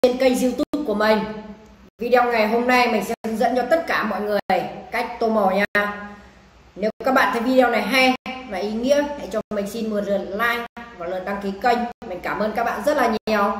trên kênh YouTube của mình. Video ngày hôm nay mình sẽ hướng dẫn cho tất cả mọi người cách tô màu nha. Nếu các bạn thấy video này hay và ý nghĩa, hãy cho mình xin một lượt like và lượt đăng ký kênh. Mình cảm ơn các bạn rất là nhiều.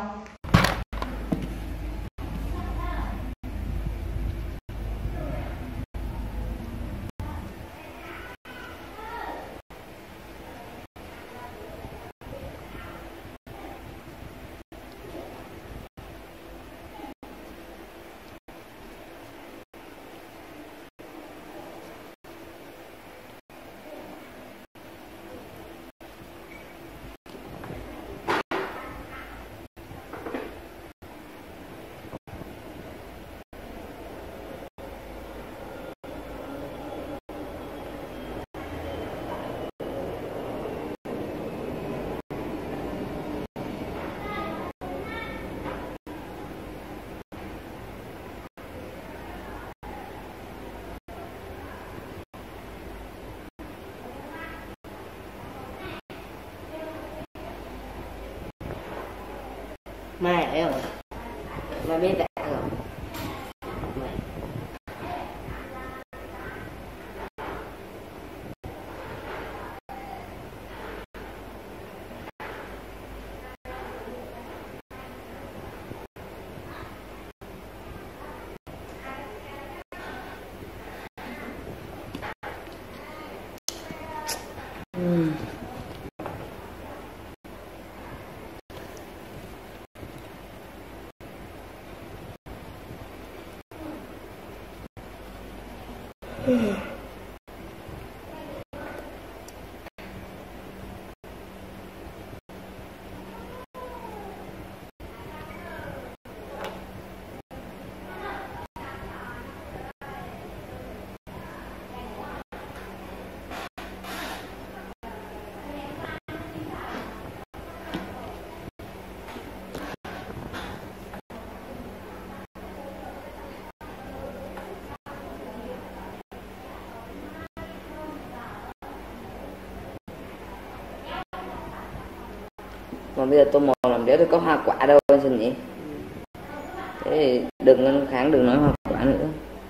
Mai đấy rồi, mai biết đã rồi. Còn bây giờ tô màu làm đéo thì có hoa quả đâu anh xin nhỉ? Thế thì đừng kháng đừng nói hoa quả nữa.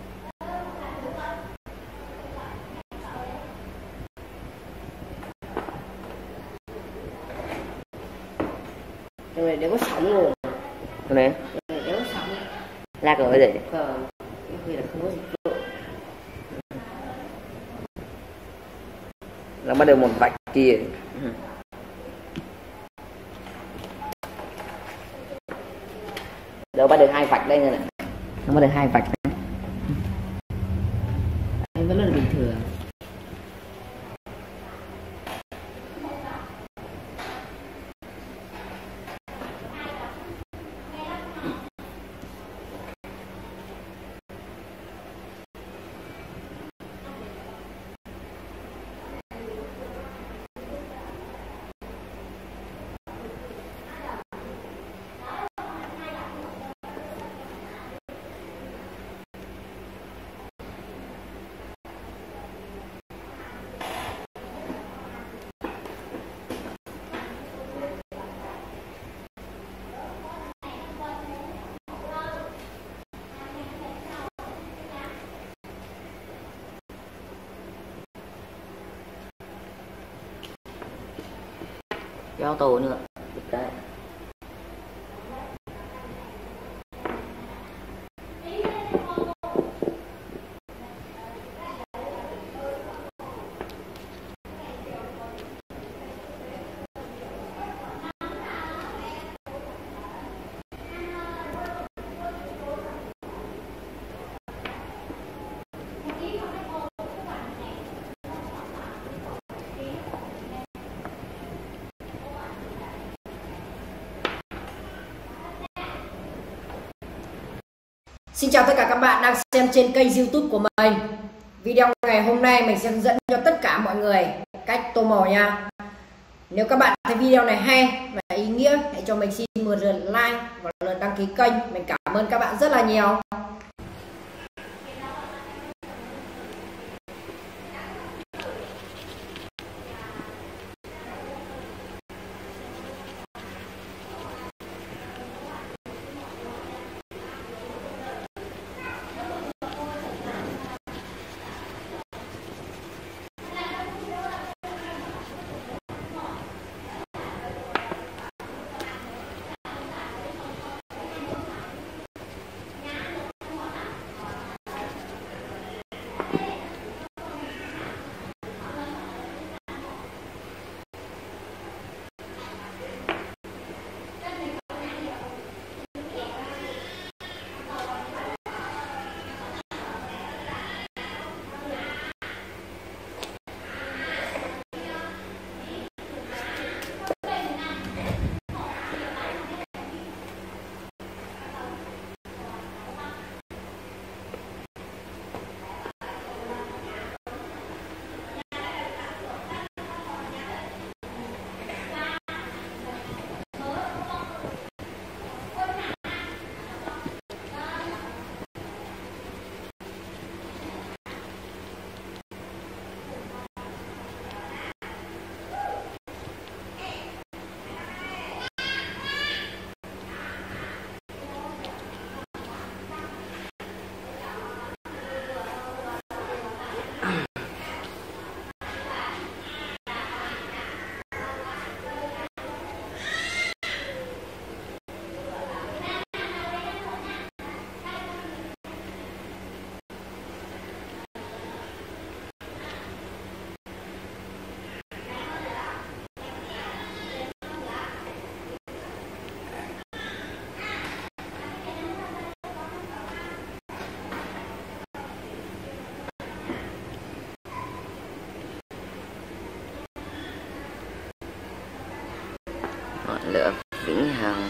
Cái này đéo có sóng luôn. Cái này Đéo có sóng. lạc rồi gì? Vì là không có dịch vụ. Nó bắt đầu một vạch kia. Đâu bắt được hai vạch đây nè. Nó bắt được hai vạch. Anh vẫn là bình thường. Kéo tô nữa. Đấy. Xin chào tất cả các bạn đang xem trên kênh YouTube của mình. Video ngày hôm nay mình sẽ hướng dẫn cho tất cả mọi người cách tô màu nha. Nếu các bạn thấy video này hay và ý nghĩa, hãy cho mình xin một lượt like và lượt đăng ký kênh. Mình cảm ơn các bạn rất là nhiều. Ngọn lửa vĩnh hằng.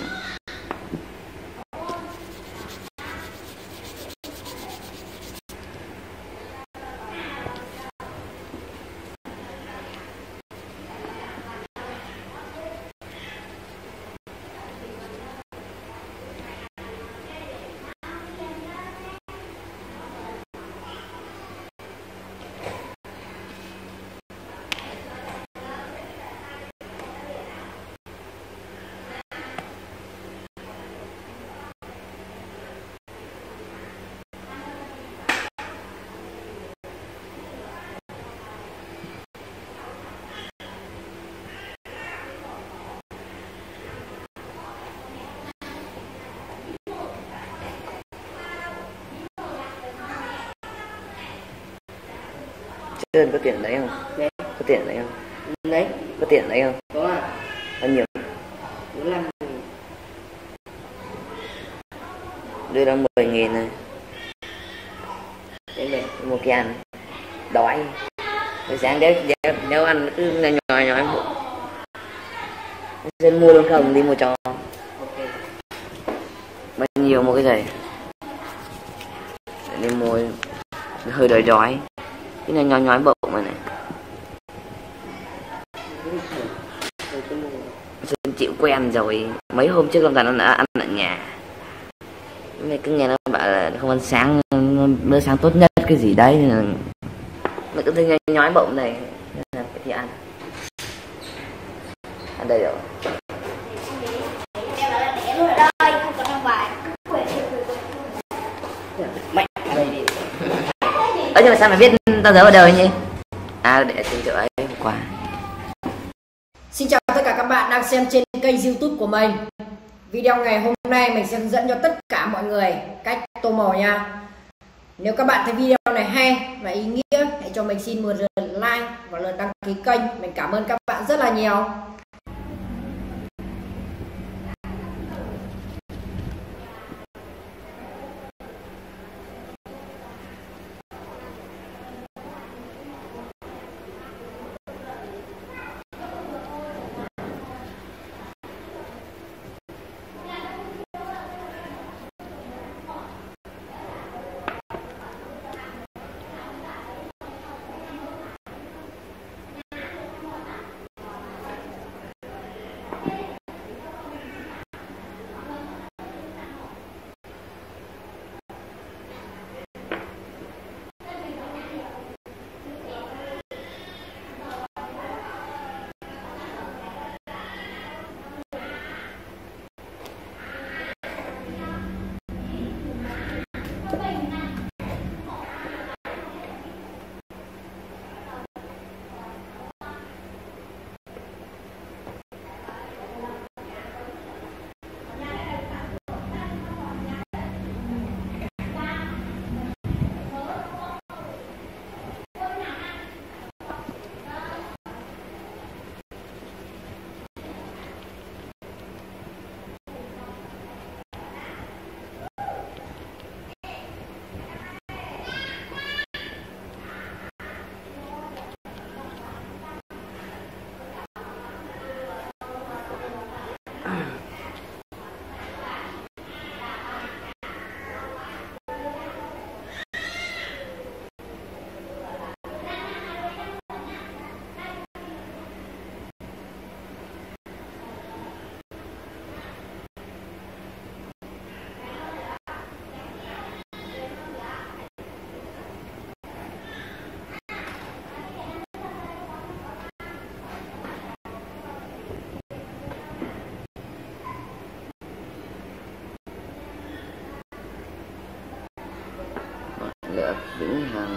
Sơn có tiền đấy không? Đấy. Có tiền đấy không? Đấy. Có tiền đấy không? Có ạ. Bao nhiêu? 45.000. Đưa ra 10.000 này. Đấy này. Mua cái ăn. Đói. Buổi sáng đéo ăn cứ nhòi nhòi bụng. Sơn mua luôn không? Đi mua cho. Ok. Bao nhiêu mua cái giày? Để đi mua hơi đói. Cái này nhói bụng rồi này. Sơn chịu quen rồi. Mấy hôm trước con nó đã ăn ở nhà. Mày cứ nghe nó bảo là không ăn sáng, bữa sáng tốt nhất cái gì đấy, mày cứ thấy nhói bụng này nên là phải đi ăn. Ăn đây rồi. Nhưng mà sao mày biết tao giấu ở đâu nhỉ? À, để trên chỗ ấy hôm qua. Xin chào tất cả các bạn đang xem trên kênh YouTube của mình. Video ngày hôm nay mình sẽ hướng dẫn cho tất cả mọi người cách tô màu nha. Nếu các bạn thấy video này hay và ý nghĩa, hãy cho mình xin một lượt like và lượt đăng ký kênh. Mình cảm ơn các bạn rất là nhiều. Lửa vĩnh hằng.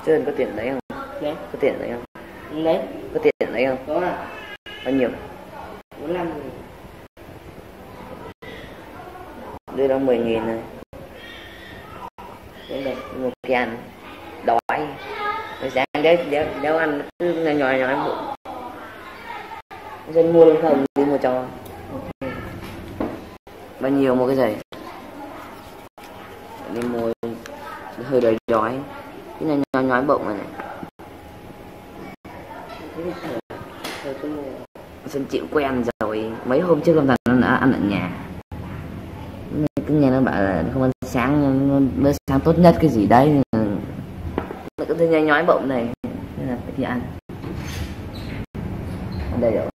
Chơi có tiền đấy không? Đấy. Có tiền đấy không? Đấy. Có tiền đấy không? Có à? Bao nhiêu? 45 nghìn. Đưa đó 10.000 rồi. Đấy này. Một cái ăn. Đói. Rồi sáng đéo ăn cứ nhói bụng. Dân mua luôn không? Đi mua cho. Bao nhiêu mua cái giày? Đi mua hơi đói. Cái này nhói bụng này. Xuân chịu quen rồi. Mấy hôm trước con nó đã ăn ở nhà. Cứ nghe nó bảo là không ăn sáng, bữa sáng tốt nhất cái gì đấy. Nó cứ thấy nhói bụng này nên là phải đi ăn. Đây rồi.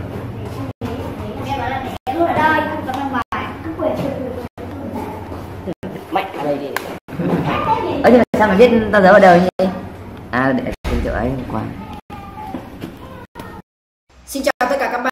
Mạnh ở đây đi. Ơ nhưng mà sao mà biết tao giấu ở đâu nhỉ? À để tìm chỗ ấy hôm qua. Xin chào tất cả các